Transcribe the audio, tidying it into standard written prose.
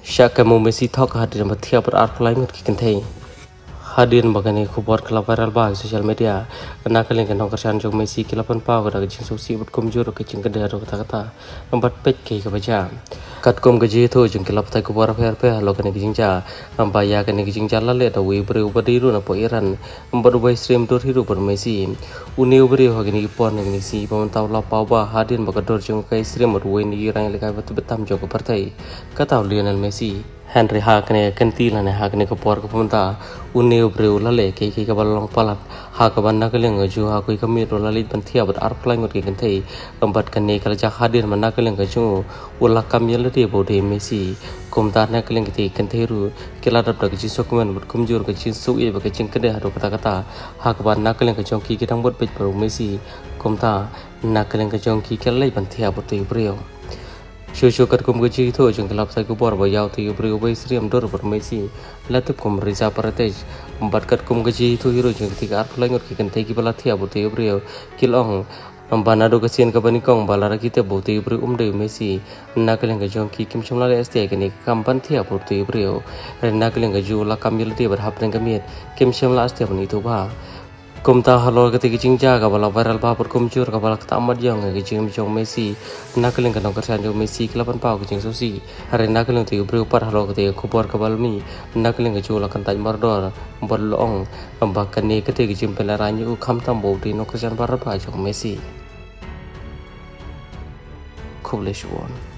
Syakamu Messi talk hadir bertiap berarpelain kita kentai. Hadir bagani kubuat kelab viral bah sosial media. Nak kalian kenal kerjaan jom Messi kelapan pau kada kecing sosial berkumjur kecing kedai kata-kata empat pet ke kebaca. Kat kum gaji itu jeng kelab tai kubuat per lokan kecing ja. Ambaya kan kecing jalan le tahu ibri ubadiru na po Iran. Empat ubay stream dur hiru ber Messi. Uni ubri hagini ipon ngini si pemantau lapau bah hadir bagador jeng kai stream berway ni Iran lekai betam jauh ke partai. Kata Lionel Messi. Henry hakne kentilan hakne kapor kapumta unne ubre ulale ke kabalong palat hakaban nakaleng ju hakui kami rolalit bantia ber arplang ke kentai tempat kene kalja hadir manakaleng ju ulak kami lede bode Messi kumta nakaleng ke kenteru keladap dak ji sokmen ber kumjur ke ji su e ke jengkede hado kata-kata hakaban nakaleng ke jongki kitang bot pej ber Messi kumta nakaleng ke jongki kelai bantia bot ibreo Shushu kat kum gaji itu jeng kelap saya kubur bayau tu beri ubay seriam dor bermesi latip kum risa paratej empat kat kum gaji itu hero jeng ketika arp lengur kikan tegi balatia buti beri kilong banado kasian kabanikong balara kita buti beri umde Messi nakaleng gajong ki kim chumla ST kini kampan tia buti beri nakaleng gaju la kamil dia berhap dengan kami kim chumla ST pun itu bah Kumta halo ketika jingja kabala viral bahapur kumjur kabala kata amat yang kecing jong Messi nakaleng kanong kerjaan jong Messi kelapan pau kecing susi hari nakaleng tu berupar halo ketika kubur kabalmi nakaleng kecu lakan taj mardor berloong bahkan ni ketika jing pelarannya ukam tambo di no kerjaan barat jong Messi Kublish one